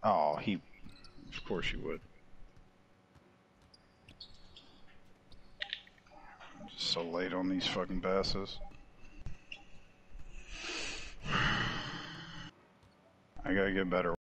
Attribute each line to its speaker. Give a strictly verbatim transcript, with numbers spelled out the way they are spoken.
Speaker 1: Oh, he... Of course you would. I'm just so late on these fucking passes. I gotta get better.